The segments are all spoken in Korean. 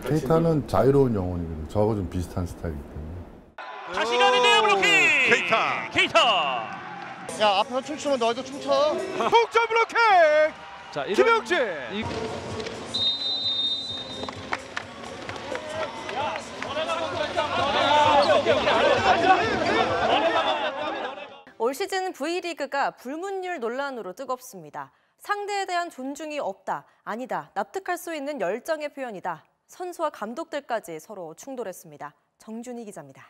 케이타는 자유로운 영혼이거든요. 저하고 좀 비슷한 스타일이기 때문에. 다시 가는데요, 블로킹! 케이타! 야, 앞에서 춤추면 너희도 춤춰. 동점 블로킹! 자, 김영진! 올 시즌 V리그가 불문율 논란으로 뜨겁습니다. 상대에 대한 존중이 없다, 아니다, 납득할 수 있는 열정의 표현이다. 선수와 감독들까지 서로 충돌했습니다. 정준희 기자입니다.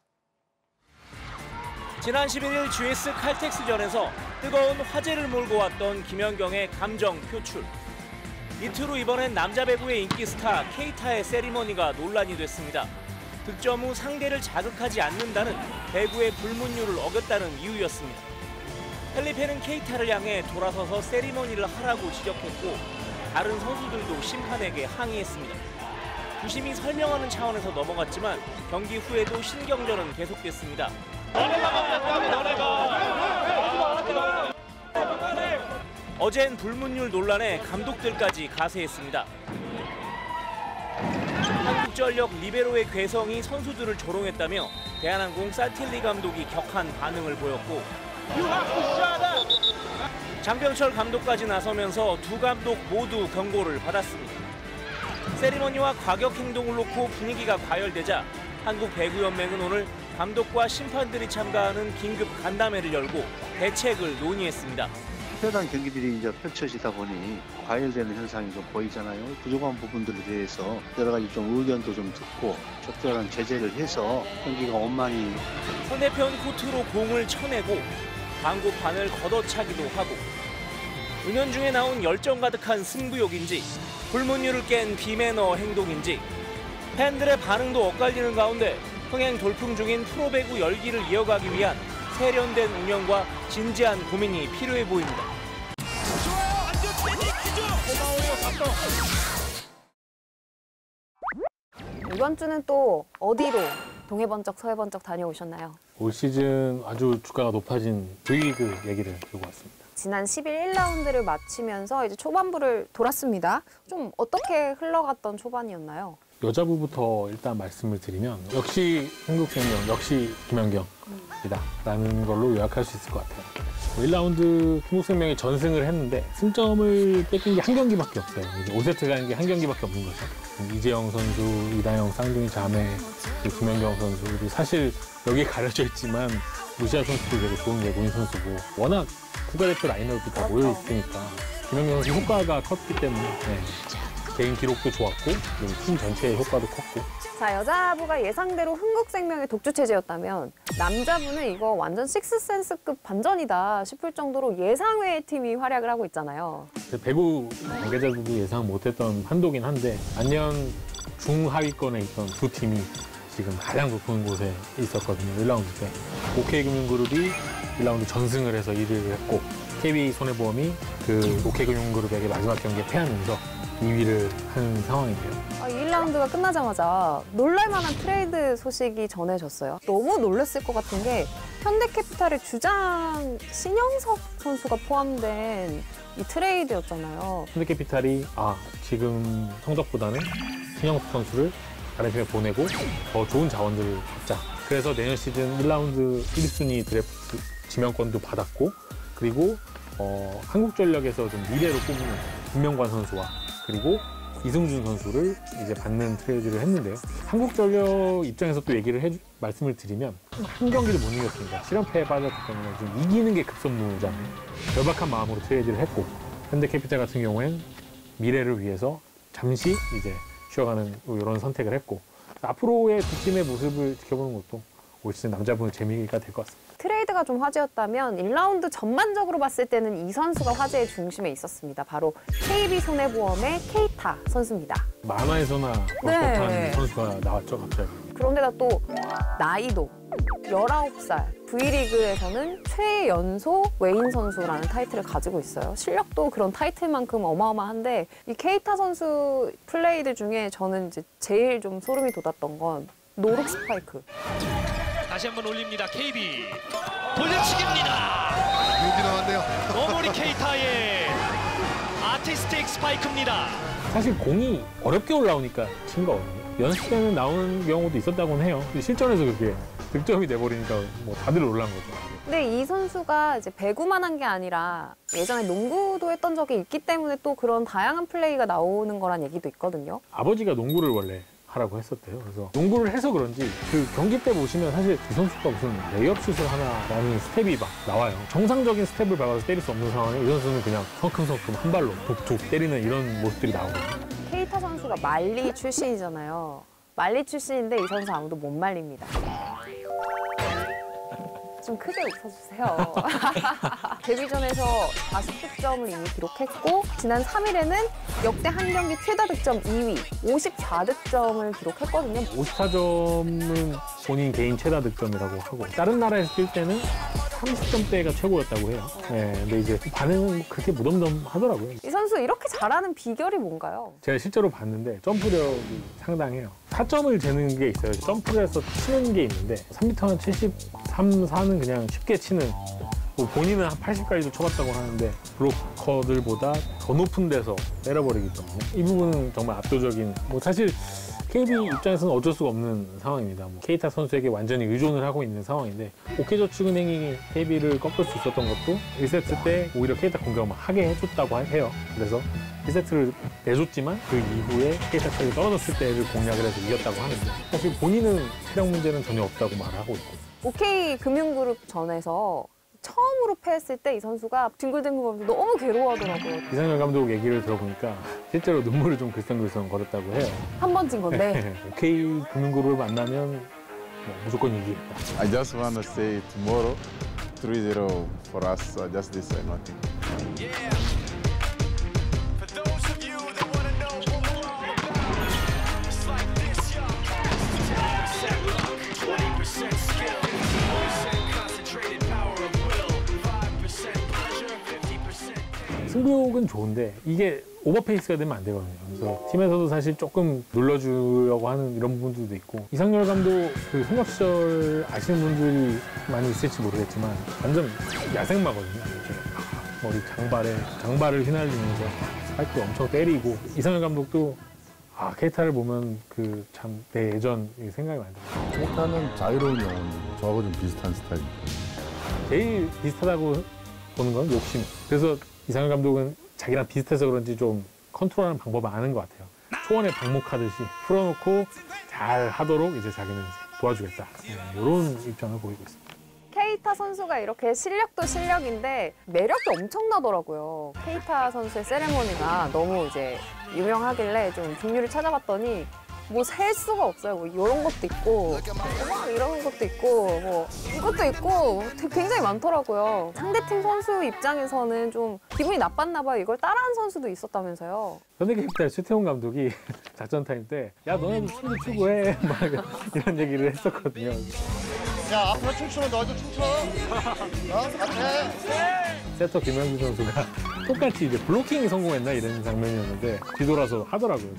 지난 11일 GS 칼텍스전에서 뜨거운 화제를 몰고 왔던 김연경의 감정 표출. 이틀 후 이번엔 남자 배구의 인기 스타 케이타의 세리머니가 논란이 됐습니다. 득점 후 상대를 자극하지 않는다는 배구의 불문율을 어겼다는 이유였습니다. 펠리페는 케이타를 향해 돌아서서 세리머니를 하라고 지적했고 다른 선수들도 심판에게 항의했습니다. 부심이 설명하는 차원에서 넘어갔지만 경기 후에도 신경전은 계속됐습니다. 어젠 불문율 논란에 감독들까지 가세했습니다. 한국전력 리베로의 괴성이 선수들을 조롱했다며 대한항공 사틸리 감독이 격한 반응을 보였고 장병철 감독까지 나서면서 두 감독 모두 경고를 받았습니다. 세리머니와 과격 행동을 놓고 분위기가 과열되자 한국배구연맹은 오늘 감독과 심판들이 참가하는 긴급 간담회를 열고 대책을 논의했습니다. 특별한 경기들이 이제 펼쳐지다 보니 과열되는 현상이 좀 보이잖아요. 부족한 부분들에 대해서 여러 가지 좀 의견도 좀 듣고 적절한 제재를 해서 경기가 원만히 상대편 코트로 공을 쳐내고 방구판을 걷어차기도 하고 은연중에 나온 열정 가득한 승부욕인지 불문율을 깬 비매너 행동인지 팬들의 반응도 엇갈리는 가운데 흥행 돌풍 중인 프로배구 열기를 이어가기 위한 세련된 운영과 진지한 고민이 필요해 보입니다. 이번 주는 또 어디로 동해번쩍 서해번쩍 다녀오셨나요? 올 시즌 아주 주가가 높아진 V리그 얘기를 들고 왔습니다. 지난 11 1라운드를 마치면서 이제 초반부를 돌았습니다. 좀 어떻게 흘러갔던 초반이었나요? 여자부부터 일단 말씀을 드리면 역시 한국생명, 역시 김연경이다 라는 걸로 요약할 수 있을 것 같아요. 1라운드 한국생명이 전승을 했는데 승점을 뺏긴 게 한 경기밖에 없어요. 이제 5세트 가는 게 한 경기밖에 없는 거죠. 이재영 선수, 이다영, 쌍둥이 자매, 김연경 선수, 그리고 사실 여기에 가려져 있지만 루시아 선수도 되게 좋은 외국인 선수고 워낙 국가대표 라인업이 다 모여 있으니까 김연경 선수 효과가 컸기 때문에 개인 기록도 좋았고 팀 전체의 효과도 컸고. 자, 여자부가 예상대로 흥국생명의 독주 체제였다면 남자부는 이거 완전 식스센스급 반전이다 싶을 정도로 예상외의 팀이 활약을 하고 있잖아요. 배구 관계자들도 예상 못했던 한도긴 한데 안녕 중하위권에 있던 두 팀이 지금 가장 높은 곳에 있었거든요. 1라운드 때. OK금융그룹이 1라운드 전승을 해서 1위를 했고 KB손해보험이 그 OK금융그룹에게 마지막 경기에 패하면서 2위를 한 상황이에요. 1라운드가 끝나자마자 놀랄만한 트레이드 소식이 전해졌어요. 너무 놀랐을 것 같은 게 현대캐피탈의 주장 신영석 선수가 포함된 이 트레이드였잖아요. 현대캐피탈이 지금 성적보다는 신영석 선수를 다른 팀에 보내고 더 좋은 자원들을 받자. 그래서 내년 시즌 1라운드 1순위 드래프트 지명권도 받았고 그리고 한국전력에서 좀 미래로 꼽는 김명관 선수와 그리고 이승준 선수를 이제 받는 트레이드를 했는데요. 한국전력 입장에서 또 말씀을 드리면 한 경기를 못 이겼으니까 실연패에 빠졌기 때문에 좀 이기는 게 급선무잖아요. 절박한 마음으로 트레이드를 했고 현대캐피탈 같은 경우엔 미래를 위해서 잠시 이제 쉬어가는 이런 선택을 했고 앞으로의 두 팀의 모습을 지켜보는 것도 올 시즌 남자분의 재미가 될 것 같습니다. 트레이드가 좀 화제였다면 1라운드 전반적으로 봤을 때는 이 선수가 화제의 중심에 있었습니다. 바로 KB손해보험의 케이타 선수입니다. 만화에서나 못한 선수가 나왔죠, 갑자기. 그런데다 또 나이도 19살, V리그에서는 최연소 외인 선수라는 타이틀을 가지고 있어요. 실력도 그런 타이틀만큼 어마어마한데 이 케이타 선수 플레이들 중에 저는 이제 제일 좀 소름이 돋았던 건 노룩 스파이크. 다시 한번 올립니다. KB 돌려치기입니다. 여기 나왔네요. 오모리 케이타의 아티스틱 스파이크입니다. 사실 공이 어렵게 올라오니까 친 거거든요. 연습 때는 나오는 경우도 있었다고는 해요. 근데 실전에서 그렇게 득점이 돼버리니까 뭐 다들 놀란 거죠. 근데 이 선수가 이제 배구만 한 게 아니라 예전에 농구도 했던 적이 있기 때문에 또 그런 다양한 플레이가 나오는 거란 얘기도 있거든요. 아버지가 농구를 원래 하라고 했었대요. 그래서 농구를 해서 그런지 그 경기 때 보시면 사실 이 선수가 무슨 레이업 슛을 하나라는 스텝이 막 나와요. 정상적인 스텝을 밟아서 때릴 수 없는 상황에 이 선수는 그냥 성큼성큼 한 발로 툭툭 때리는 이런 모습들이 나오거든요. 케이타 선수가 말리 출신이잖아요. 말리 출신인데 이 선수 아무도 못 말립니다. 좀 크게 웃어주세요. 데뷔전에서 40득점을 이미 기록했고 지난 3일에는 역대 한 경기 최다 득점 2위, 54득점을 기록했거든요. 54점은 본인 개인 최다 득점이라고 하고 다른 나라에서 뛸 때는 30점대가 최고였다고 해요. 네, 근데 이제 반응은 그렇게 무덤덤하더라고요. 이 선수 이렇게 잘하는 비결이 뭔가요? 제가 실제로 봤는데 점프력이 상당해요. 4점을 재는 게 있어요. 점프를 해서 치는 게 있는데 3m 73, 4는 그냥 쉽게 치는 뭐 본인은 한 80까지도 쳐봤다고 하는데 브로커들보다 더 높은 데서 때려버리기 때문에 이 부분은 정말 압도적인 뭐 사실 KB 입장에서는 어쩔 수가 없는 상황입니다. 뭐 케이타 선수에게 완전히 의존을 하고 있는 상황인데 OK저축은행이 KB를 꺾을 수 있었던 것도 1세트 때 오히려 케이타 공격을 하게 해줬다고 해요. 그래서 1세트를 내줬지만 그 이후에 케이타 체력이 떨어졌을 때를 공략을 해서 이겼다고 하는데 사실 본인은 체력 문제는 전혀 없다고 말하고 있고 OK 금융그룹 전에서 처음으로 패했을 때 이 선수가 뒹굴뒹굴 너무 괴로워하더라고요. 이상열 감독 얘기를 들어보니까 실제로 눈물을 좀 글썽글썽 거렸다고 해요. 한 번 진 건데. OK 금융그룹을 만나면 뭐 무조건 이기겠다. I just want to say tomorrow 3-0 for us. Just this and nothing. 승부욕은 좋은데 이게 오버페이스가 되면 안 되거든요. 그래서 팀에서도 사실 조금 눌러주려고 하는 이런 부분들도 있고 이상열 감독 그 현역 시절 아시는 분들이 많이 있을지 모르겠지만 완전 야생마거든요. 이렇게 머리 장발을 휘날리면서 스파이크 엄청 때리고 이상열 감독도 케이타를 보면 그 참 내 예전 생각이 많이 들어요. 케이타는 자유로운 영혼이고 저하고 좀 비슷한 스타일입니다. 제일 비슷하다고 보는 건 욕심. 그래서 이상열 감독은 자기랑 비슷해서 그런지 좀 컨트롤하는 방법을 아는 것 같아요. 초원에 방목하듯이 풀어놓고 잘 하도록 이제 자기는 이제 도와주겠다. 이런 입장을 보이고 있습니다. 케이타 선수가 이렇게 실력도 실력인데 매력이 엄청나더라고요. 케이타 선수의 세레머니가 너무 이제 유명하길래 좀 뒷유를 찾아봤더니 뭐 셀 수가 없어요. 뭐 이런 것도 있고, 막 이런 것도 있고, 뭐 이것도 있고 굉장히 많더라고요. 상대팀 선수 입장에서는 좀 기분이 나빴나 봐요. 이걸 따라한 선수도 있었다면서요. 현대캐피탈 최태원 감독이 작전 타임 때 야 너네도 춤도 추고 해 막 이런 얘기를 했었거든요. 야, 앞으로 춤추면 너희도 춤춰. 앞에. 세터 김현주 선수가 똑같이 이제 블로킹이 성공했나 이런 장면이었는데 뒤돌아서 하더라고요.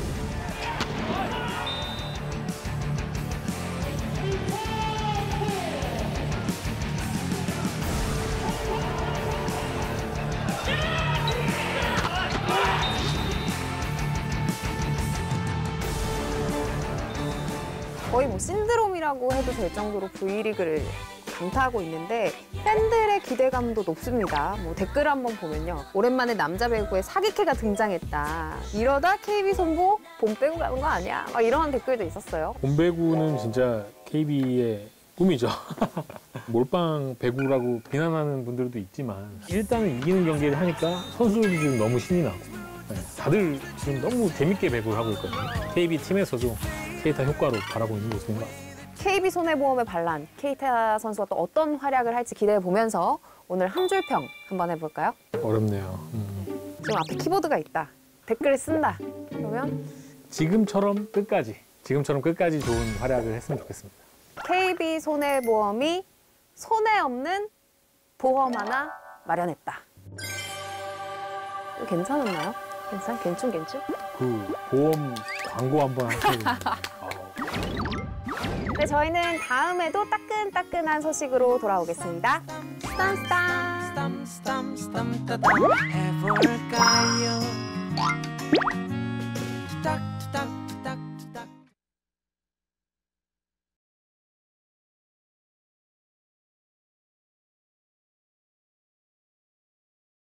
거의 뭐 신드롬이라고 해도 될 정도로 V리그를 강타하고 있는데 팬들의 기대감도 높습니다. 뭐 댓글 한번 보면요. 오랜만에 남자 배구에 사기캐가 등장했다. 이러다 KB 손보 봄 배구 가는 거 아니야? 막 이런 댓글도 있었어요. 봄 배구는 진짜 KB의 꿈이죠. 몰빵 배구라고 비난하는 분들도 있지만 일단은 이기는 경기를 하니까 선수들이 지금 너무 신이 나고 다들 지금 너무 재밌게 배구를 하고 있거든요. KB 팀에서도 케이타 효과로 바라고 있는 모습인 것 같습니다. KB 손해보험의 반란, 케이타 선수가 또 어떤 활약을 할지 기대해 보면서 오늘 한 줄 평 한번 해볼까요? 어렵네요. 지금 앞에 키보드가 있다. 댓글을 쓴다. 그러면 지금처럼 끝까지 좋은 활약을 했으면 좋겠습니다. KB 손해보험이 손해 없는 보험 하나 마련했다. 괜찮았나요? 괜찮? 그 보험 광고 한번 하시는 네, 저희는 다음에도 따끈따끈한 소식으로 돌아오겠습니다. 스탐스탐. 떠담 해볼까요?